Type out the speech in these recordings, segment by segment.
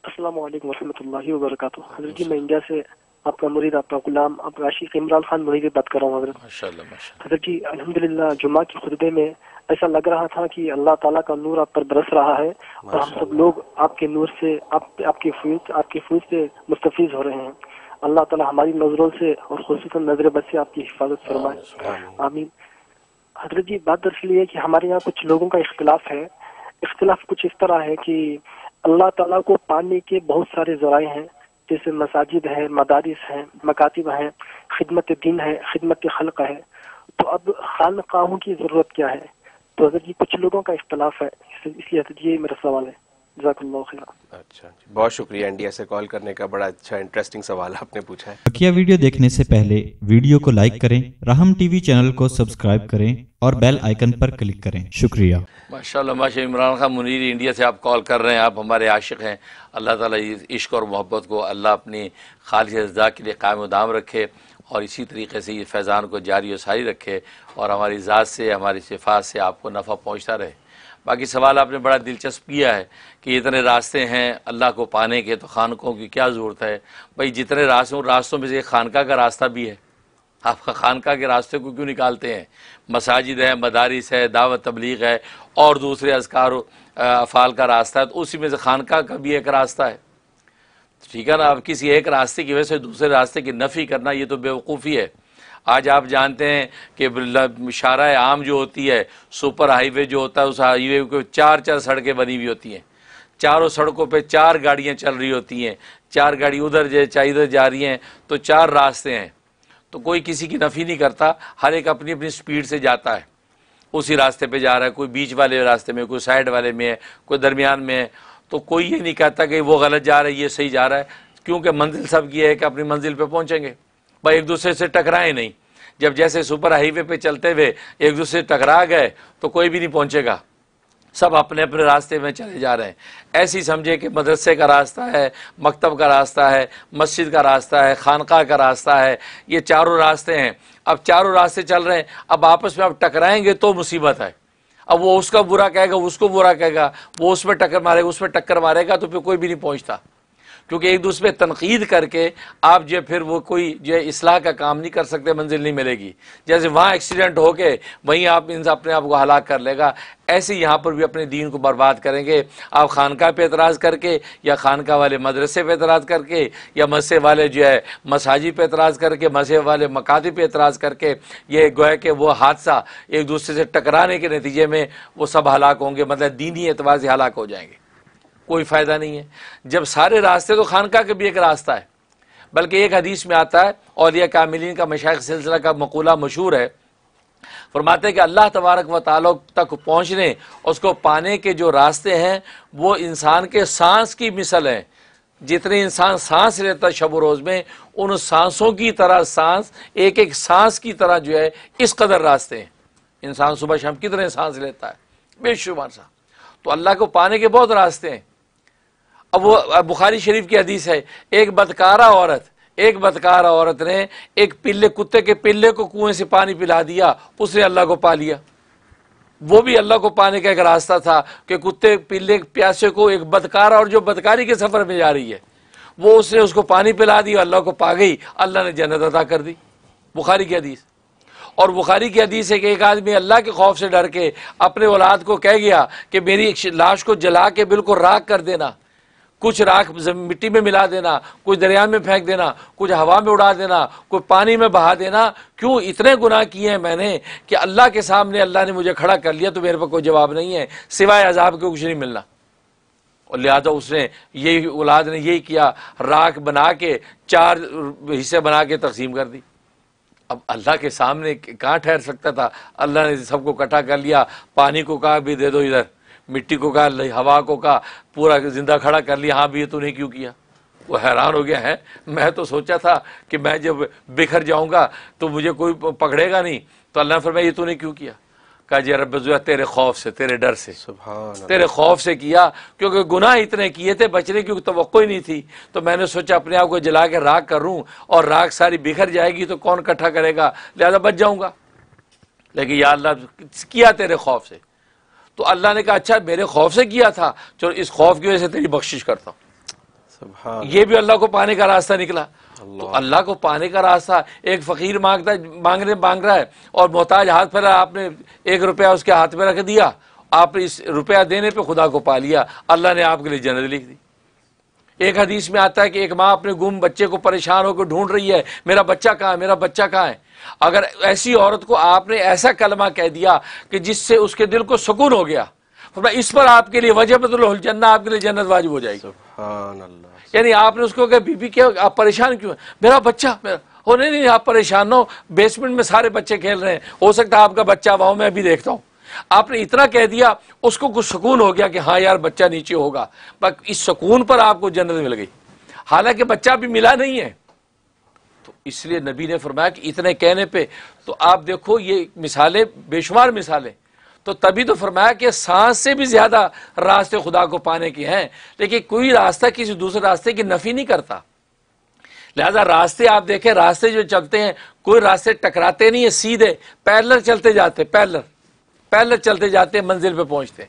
अस्सलामु अलैकुम वरहमतुल्लाहि वबरकातुहू। हज़रत जी, मैं इंडिया से आपका मुरीद, आपका गुलाम, आपका आशिक इमरान खान मुरीद बात कर रहा हूँ। हज़रत जी, अल्हम्दुलिल्लाह जुम्मा की खुतबे में ऐसा लग रहा था कि अल्लाह ताला का नूर आप पर बरस रहा है और हम सब लोग आपके नूर से, आपके फूल से मुस्तफीज हो रहे हैं। अल्लाह ताला हमारी नजरों से और खुसूसन नजर बद से आपकी हिफाजत फरमाए, आमीन। हज़रत जी, बात दरअसल ये है कि हमारे यहाँ कुछ लोगों का इख्तिलाफ है। इख्तिलाफ कुछ इस तरह है कि अल्लाह ताला को पाने के बहुत सारे ज़राए हैं, जैसे मसाजिद है, मदारिस हैं, मकातिब हैं, खिदमत दीन है, खिदमत खल्क है। तो अब खानकाहों की ज़रूरत क्या है? तो हज़रत जी, कुछ लोगों का इख्तिलाफ है, इसलिए हज़रत जी ये मेरा सवाल है। जज़ाकल्लाहु खैरा। अच्छा जी, बहुत शुक्रिया इंडिया से कॉल करने का। बड़ा अच्छा इंटरेस्टिंग सवाल आपने पूछा है। बकिया वीडियो देखने से पहले वीडियो को लाइक करें, राहम टीवी चैनल को सब्सक्राइब करें और बेल आइकन पर क्लिक करें। शुक्रिया। माशाल्लाह माशा। इमरान खान मुनीर इंडिया से आप कॉल कर रहे हैं, आप हमारे आशिक हैं। अल्लाह ताला इश्क और मोहब्बत को अल्लाह अपनी खालिस रज़ा के लिए कायम दाम रखे और इसी तरीके से ये फैज़ान को जारी व सारी रखे और हमारी ज़ात से, हमारी सिफ़ात से आपको नफ़ा पहुँचता रहे। बाकी सवाल आपने बड़ा दिलचस्प किया है कि इतने रास्ते हैं अल्लाह को पाने के, तो खानकों की क्या ज़रूरत है? भाई जितने रास्तों में से एक खानका का रास्ता भी है। आपका खानका के रास्ते को क्यों निकालते हैं? मसाजिद है, मदारिस है, दावत तबलीग है और दूसरे अज़कार अफ़ाल का रास्ता है, तो उसी में से खानका का भी एक रास्ता है। ठीक है ना। अब किसी एक रास्ते की वजह से दूसरे रास्ते की नफ़ी करना, ये तो बेवकूफ़ी है। आज आप जानते हैं कि शाराए आम जो होती है, सुपर हाईवे जो होता है, उस हाईवे को चार सड़कें बनी हुई होती हैं। चारों सड़कों पे 4 गाड़ियाँ चल रही होती हैं। 4 गाड़ी उधर इधर जा रही हैं, तो 4 रास्ते हैं। तो कोई किसी की नफ़ी नहीं करता, हर एक अपनी अपनी स्पीड से जाता है, उसी रास्ते पे जा रहा है। कोई बीच वाले रास्ते में, कोई साइड वाले में है, कोई दरमियान में है। तो कोई ये नहीं कहता कि वो गलत जा रहा है, ये सही जा रहा है, क्योंकि मंजिल सब की है कि अपनी मंजिल पे पहुंचेंगे। भाई एक दूसरे से टकराए नहीं। जब जैसे सुपर हाईवे पे चलते हुए एक दूसरे से टकरा गए तो कोई भी नहीं पहुंचेगा, सब अपने अपने रास्ते में चले जा रहे हैं। ऐसी समझे कि मदरसे का रास्ता है, मकतब का रास्ता है, मस्जिद का रास्ता है, खानका का रास्ता है, ये चारों रास्ते हैं। अब चारों रास्ते चल रहे हैं, अब आपस में अब टकराएंगे तो मुसीबत है। अब वो उसका बुरा कहेगा, उसको बुरा कहेगा, वो उसमें टक्कर मारेगा, उसमें टक्कर मारेगा, तो फिर कोई भी नहीं पहुंचता। क्योंकि एक दूसरे पे तनकीद करके आप जो फिर वो कोई जो इस्लाह का काम नहीं कर सकते, मंजिल नहीं मिलेगी। जैसे वहाँ एक्सीडेंट हो के वहीं आप इनसे अपने आप को हलाक कर लेगा, ऐसे यहाँ पर भी अपने दीन को बर्बाद करेंगे। आप खानका पे एतराज़ करके या खानका वाले मदरसे पे एतराज़ करके या मस्से वाले जो है मसाजिद पे एतराज़ करके, मस्से वाले मकातिब पे एतराज़ करके, ये गोया कि वो हादसा एक दूसरे से टकराने के नतीजे में वो सब हलाक होंगे, मतलब दीनी एतबार से हलाक हो जाएंगे। कोई फ़ायदा नहीं है। जब सारे रास्ते, तो खानका का भी एक रास्ता है। बल्कि एक हदीस में आता है, औलिया कामिलीन का मशाइख सिलसिला का मकूला मशहूर है, फरमाते हैं कि अल्लाह तबारक व तआला तक पहुँचने, उसको पाने के जो रास्ते हैं वो इंसान के सांस की मिसल हैं। जितने इंसान सांस लेता है शब रोज़ में, उन सांसों की तरह सांस, एक एक सांस की तरह जो है इस कदर रास्ते हैं। इंसान सुबह शाम कितने सांस लेता है, बेशुमार सा। तो अल्लाह को पाने के बहुत रास्ते हैं। अब वो बुखारी शरीफ की हदीस है, एक बदकारा औरत ने एक कुत्ते के पिल्ले को कुएं से पानी पिला दिया, उसने अल्लाह को पा लिया। वो भी अल्लाह को पाने का एक रास्ता था कि कुत्ते पिल्ले प्यासे को, एक बदकारा और जो बदकारी के सफर में जा रही है, वो उसने उसको पानी पिला दिया, अल्लाह को पा गई, अल्लाह ने जन्नत अता कर दी। बुखारी की हदीस। और बुखारी की हदीस है कि एक आदमी अल्लाह के खौफ से डर के अपने औलाद को कह गया कि मेरी लाश को जला के बिल्कुल राख कर देना, कुछ राख मिट्टी में मिला देना, कुछ दरिया में फेंक देना, कुछ हवा में उड़ा देना, कुछ पानी में बहा देना। क्यों? इतने गुनाह किए हैं मैंने कि अल्लाह के सामने अल्लाह ने मुझे खड़ा कर लिया, तो मेरे पर कोई जवाब नहीं है, सिवाय अजाब के कुछ नहीं मिलना। और लिहाजा उसने यही, औलाद ने यही किया, राख बना के 4 हिस्से बना के तकसीम कर दी। अब अल्लाह के सामने कहाँ ठहर सकता था? अल्लाह ने सबको इकट्ठा कर लिया, पानी को कहा भी दे दो इधर, मिट्टी को कहा, हवा को कहा, पूरा जिंदा खड़ा कर लिया। हाँ भी ये तूने क्यों किया? वो हैरान हो गया है, मैं तो सोचा था कि मैं जब बिखर जाऊंगा तो मुझे कोई पकड़ेगा नहीं। तो अल्लाह ने फरमाया ये तूने क्यों किया? कहा जी रब जो तेरे खौफ से, तेरे डर से, तेरे खौफ से किया, क्योंकि गुनाह इतने किए थे, बचने की तवक्को ही नहीं थी। तो मैंने सोचा अपने आप को जला के राख करूं, और राख सारी बिखर जाएगी तो कौन इकट्ठा करेगा, लिहाजा बच जाऊंगा। लेकिन या अल्लाह किया तेरे खौफ से। तो अल्लाह ने कहा अच्छा मेरे खौफ से किया था, चलो इस खौफ की वजह से तेरी बख्शिश करता हूँ। ये भी अल्लाह को पाने का रास्ता निकला। तो अल्लाह को पाने का रास्ता, एक फकीर मांग रहा है और मोहताज हाथ फैला, आपने 1 रुपया उसके हाथ में रख दिया, आपने इस रुपया देने पे खुदा को पा लिया, अल्लाह ने आपके लिए जन्नत लिख दी। एक हदीस में आता है कि एक माँ अपने गुम बच्चे को परेशान होकर ढूंढ रही है, मेरा बच्चा कहाँ है, मेरा बच्चा कहाँ है। अगर ऐसी औरत को आपने ऐसा कलमा कह दिया कि जिससे उसके दिल को सुकून हो गया, तो इस पर आपके लिए वजबतुल जन्नत, आपके लिए जन्नत वाजिब हो जाएगी। सुभान अल्लाह। यानी आपने उसको कहा बीबी क्या आप परेशान क्यों है, मेरा बच्चा, मेरा हो नहीं आप परेशान ना हो, बेसमेंट में सारे बच्चे खेल रहे हैं, हो सकता है आपका बच्चा वहां मैं भी देखता हूँ। आपने इतना कह दिया, उसको कुछ सुकून हो गया कि हाँ यार बच्चा नीचे होगा, बस इस सुकून पर आपको जन्नत मिल गई, हालांकि बच्चा भी मिला नहीं है। तो इसलिए नबी ने फरमाया कि इतने कहने पे तो आप देखो ये मिसालें, बेशुमार मिसालें, तो तभी तो फरमाया कि सांस से भी ज्यादा रास्ते खुदा को पाने के हैं, लेकिन कोई रास्ता किसी दूसरे रास्ते की नफी नहीं करता। लिहाजा रास्ते आप देखें, रास्ते जो चलते हैं कोई रास्ते टकराते नहीं है, सीधे पैरेलल चलते जाते, पैरेलल चलते जाते मंजिल पे पहुंचते।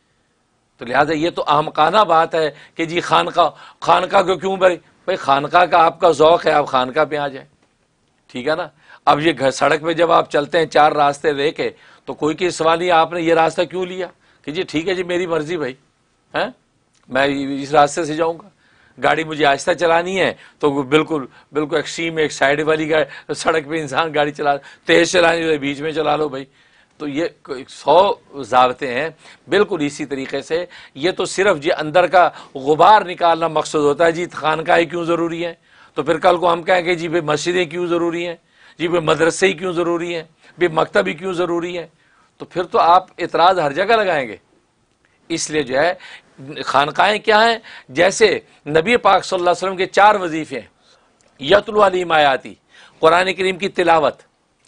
तो लिहाजा ये तो अहमकाना बात है कि जी खानका को क्यों भाई खानका का आपका ज़ौक़ है, आप खानका पे आ जाए, ठीक है ना। अब ये घर सड़क पे जब आप चलते हैं 4 रास्ते देखे तो कोई की सवाल नहीं, आपने ये रास्ता क्यों लिया कि जी ठीक है जी मेरी मर्जी भाई, हैं मैं इस रास्ते से जाऊंगा, गाड़ी मुझे आहिस्ता चलानी है तो बिल्कुल एक्सट्रीम एक साइड वाली सड़क पे इंसान गाड़ी चला, तेज चलानी है बीच में चला लो भाई। तो ये 100 ज़ाबते हैं। बिल्कुल इसी तरीके से ये तो सिर्फ जी अंदर का गुबार निकालना मकसद होता है, जी खानकाहें क्यों ज़रूरी हैं, तो फिर कल को हम कहेंगे जी भाई मस्जिदें क्यों ज़रूरी हैं, जी भाई मदरसे ही क्यों ज़रूरी हैं, भाई मकतब ही क्यों ज़रूरी है, तो फिर तो आप इतराज़ हर जगह लगाएंगे। इसलिए जो है खानकाहें क्या हैं, जैसे नबी पाक सल्लल्लाहु अलैहि वसल्लम के 4 वजीफ़े हैं, यतलू अलैहिम आयाती, कुरान करीम की तिलावत,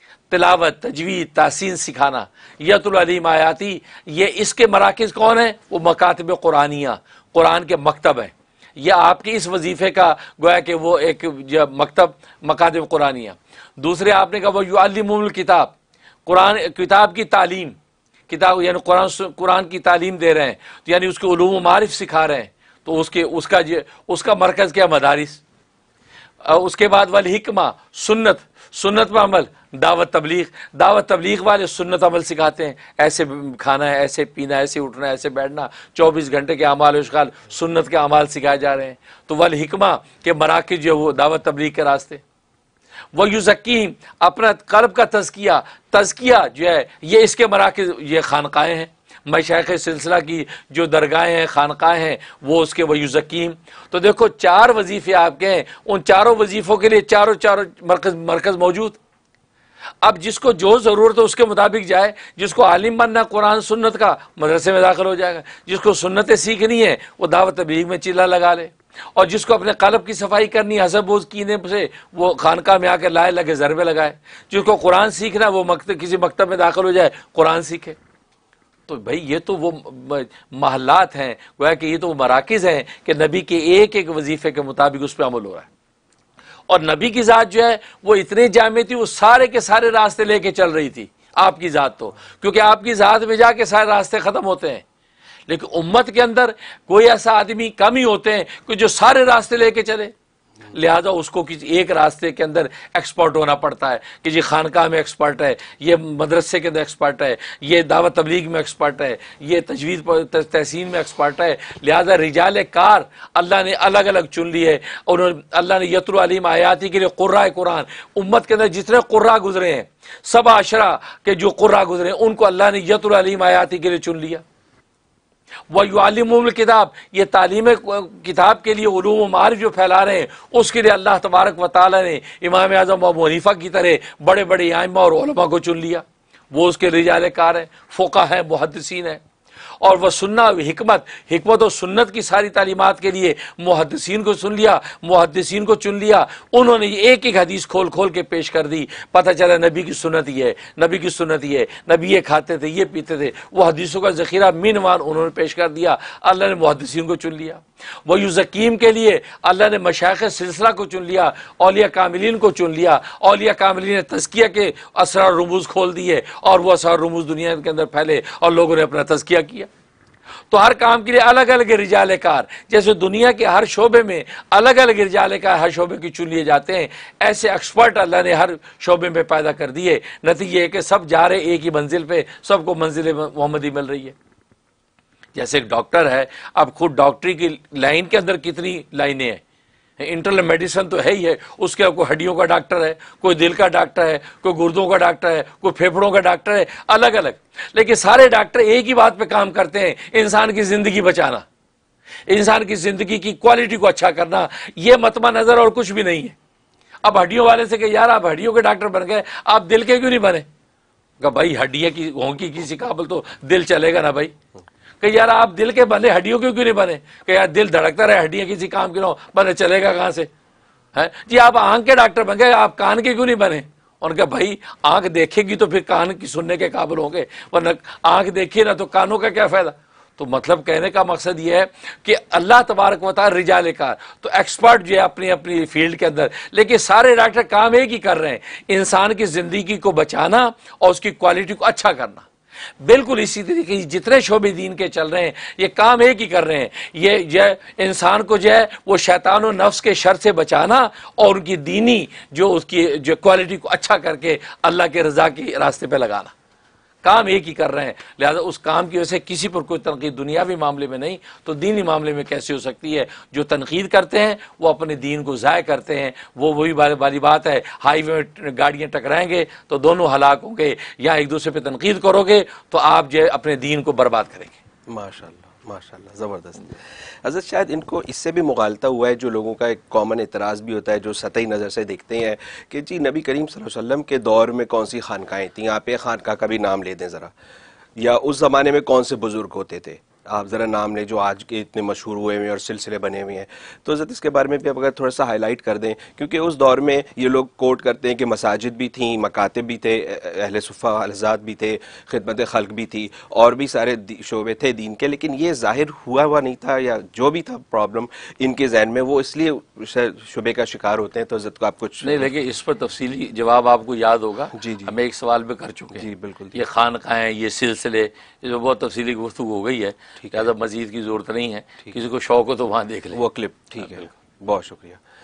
तजवीद, तासीन सिखाना, यतलू अलैहिम आयाती, ये इसके मराकिज़ कौन है, वो मकातिब कुरानिया, कुरान के मकतब हैं। यह आपके इस वजीफ़े का गोया कि वो एक मकतब मकातिब कुरानिया। दूसरे आपने कहा वो युअल्लिमुल किताब, कुरान किताब की तालीम, किताब यानी कुरान की तालीम दे रहे हैं, तो यानी उसके उलूम व मारिफ सिखा रहे हैं, तो उसका मरकज़ क्या, मदारिस। उसके बाद वल हिकमा, सुन्नत पर अमल, दावत तबलीग वाले सुन्नत अमल सिखाते हैं, ऐसे खाना है, ऐसे पीना, ऐसे उठना, ऐसे बैठना, 24 घंटे के अमाल उश्गाल सुन्नत के अमाल सिखाए जा रहे हैं। तो वल हिकमा के मराकिज़ जो वो दावत तबलीग के रास्ते। वो युज़क्कीहिम, अपना क़ल्ब का तज़किया जो है ये इसके मराकिज़, ये खानकाहें हैं, मशाइख़ सिलसिला की जो दरगाहें हैं, खानकाहें हैं, वो उसके वो युज़क्कीहिम। तो देखो 4 वजीफ़े आपके हैं, उन चारों वजीफ़ों के लिए चारों मरकज़ मौजूद। अब जिसको जो ज़रूरत है उसके मुताबिक जाए, जिसको आलिम बनना कुरान सुन्नत का, मदरसे में दाखिल हो जाएगा, जिसको सुन्नतें सीखनी है वो दावत तबलीग में चिल्ला लगा ले, और जिसको अपने क़ल्ब की सफाई करनी है हसब बोझ कीने से वो खानका में आकर लाए लगे ज़रबे लगाए, जिसको कुरान सीखना वो किसी मकतब में दाखिल हो जाए कुरान सीखे। तो भाई ये तो वो महल्लात हैं, गोया कि ये तो वो मराकिज़ हैं कि नबी के एक एक वजीफ़े के मुताबिक उस पर अमल हो रहा है। और नबी की ज़ात जो है वो इतने जामे थी, वो सारे के सारे रास्ते लेके चल रही थी आपकी ज़ात तो, क्योंकि आपकी ज़ात में जाके सारे रास्ते ख़त्म होते हैं। लेकिन उम्मत के अंदर कोई ऐसा आदमी कम ही होते हैं कि जो सारे रास्ते लेके चले, लिहाजा उसको किसी एक रास्ते के अंदर एक्सपर्ट होना पड़ता है कि जी खानका में एक्सपर्ट है, ये मदरसे के अंदर एक्सपर्ट है, ये दावत तबलीग में एक्सपर्ट है, ये तजवीज़ तहसीन में एक्सपर्ट है। लिहाजा रिजाल कार अल्लाह ने अलग अलग चुन ली है। उन्होंने अल्लाह ने यतलू अलैहिम आयाती के लिए कुर्रा कुरान, उम्मत के अंदर जितने कुर्रा गुजरे हैं, सब आशरा के जो कुर्रा गुजरे हैं, उनको अल्लाह ने यतलू अलैहिम आयाती के लिए चुन लिया। वह युअल्लिमुल किताब, ये तालीम किताब के लिए उलूम व मारिफ जो फैला रहे हैं, उसके लिए अल्लाह तबारक व तआला ने इमाम आज़म अबू हनीफा की तरह बड़े बड़े आइम्मा और उलमा को चुन लिया। वो उसके रिजाल कार हैं, फ़ुक़हा हैं, मुहद्दिसीन हैं। और वह सुन्ना हिकमत और सुन्नत की सारी तालीमात के लिए मुहद्दिसीन को चुन लिया। उन्होंने एक एक हदीस खोल खोल के पेश कर दी, पता चला नबी की सुन्नत ही है, नबी ये खाते थे, ये पीते थे। वो हदीसों का ज़ख़ीरा मीनवान उन्होंने पेश कर दिया, अल्लाह ने मुहद्दिसीन को चुन लिया। वह युज़क्कीम के लिए अल्लाह ने मशाइख़ सिलसिला को चुन लिया, औलिया कामिलीन को चुन लिया। औलिया कामिलीन ने तज़किया के असरार रुमूज़ खोल दिए और वह असरार रुमूज़ दुनिया के अंदर फैले और लोगों ने अपना तज़किया किया। तो हर काम के लिए अलग अलग रिजाले कार, जैसे दुनिया के हर शोबे में अलग अलग रिजाले कार हर शोबे की चुन लिए जाते हैं, ऐसे एक्सपर्ट अल्लाह ने हर शोबे में पैदा कर दिए। नतीजे है कि सब जा रहे एक ही मंजिल पे, सबको मंजिल मोहम्मदी मिल रही है। जैसे एक डॉक्टर है, अब खुद डॉक्टरी की लाइन के अंदर कितनी लाइनें हैं, इंटरनल मेडिसिन तो है ही है, उसके कोई हड्डियों का डॉक्टर है, कोई दिल का डॉक्टर है, कोई गुर्दों का डॉक्टर है, कोई फेफड़ों का डॉक्टर है, अलग अलग, लेकिन सारे डॉक्टर एक ही बात पे काम करते हैं, इंसान की जिंदगी बचाना, इंसान की जिंदगी की क्वालिटी को अच्छा करना, यह मतमा नजर और कुछ भी नहीं है। अब हड्डियों वाले से कहे यार आप हड्डियों के डॉक्टर बन गए, आप दिल के क्यों नहीं बने? कहा भाई हड्डियां की होंगी किसी काबल तो दिल चलेगा ना भाई। कि यार आप दिल के बने, हड्डियों के क्यों नहीं बने? कि यार दिल धड़कता रहे, हड्डियां किसी काम की ना हो, बने चलेगा कहां से? है जी आप आंख के डॉक्टर बन गए, आप कान के क्यों नहीं बने? उनका भाई आंख देखेगी तो फिर कान की सुनने के काबिल होंगे, वरना आंख देखिए ना तो कानों का क्या फायदा? तो मतलब कहने का मकसद यह है कि अल्लाह तबारक व तआला रिजाले कार, तो एक्सपर्ट जो है अपनी अपनी फील्ड के अंदर, लेकिन सारे डॉक्टर काम एक ही कर रहे हैं, इंसान की जिंदगी को बचाना और उसकी क्वालिटी को अच्छा करना। बिल्कुल इसी तरीके से जितने शोबे दीन के चल रहे हैं ये काम एक ही कर रहे हैं, ये इंसान को जो है वो शैतान और नफ्स के शर से बचाना और उनकी दीनी जो उसकी जो क्वालिटी को अच्छा करके अल्लाह के रजा के रास्ते पे लगाना, काम एक ही कर रहे हैं। लिहाजा उस काम की वजह से किसी पर कोई तनकीद दुनियावी मामले में नहीं तो दीनी मामले में कैसे हो सकती है? जो तनकीद करते हैं वो अपने दीन को ज़ाय करते हैं। वो वही वाली बात है, हाईवे में गाड़ियाँ टकराएंगे तो दोनों हलाक होंगे, या एक दूसरे पर तनकीद करोगे तो आप जो अपने दीन को बर्बाद करेंगे। माशाल्लाह माशाल्लाह, ज़बरदस्त। हज़रत शायद इनको इससे भी मुगालता हुआ है, जो लोगों का एक कॉमन एतराज़ भी होता है, जो सतही नज़र से देखते हैं कि जी नबी करीम सल्लल्लाहु अलैहि वसल्लम के दौर में कौन सी खानकाएँ थीं, आप एक खानका का भी नाम ले दें ज़रा, या उस ज़माने में कौन से बुज़ुर्ग होते थे, आप ज़रा नाम लें जो आज के इतने मशहूर हुए हैं और सिलसिले बने हुए हैं। तो हज़रत इसके बारे में भी आप अगर थोड़ा सा हाईलाइट कर दें, क्योंकि उस दौर में ये लोग कोट करते हैं कि मसाजिद भी थीं, मकातिब भी थे, अहले सुफ़ा हज़ात भी थे, खिदमत खल्क भी थी, और भी सारे शोबे थे दीन के, लेकिन ये ज़ाहिर हुआ नहीं था, या जो भी था प्रॉब्लम इनके जहन में, वो इसलिए शुबे का शिकार होते हैं। तो हज़रत को आप कुछ नहीं, लेकिन इस पर तफसीली जवाब आपको याद होगा। जी जी, हम एक सवाल पे कर चुके हैं। जी बिल्कुल। ये खानकाएं, ये सिलसिले, जो बहुत तफसीली गुफ्तगू हो गई है, लिहाजा मजीद की जरूरत नहीं है, किसी को शौक हो तो वहाँ देख ले वो क्लिप। ठीक है, बहुत शुक्रिया।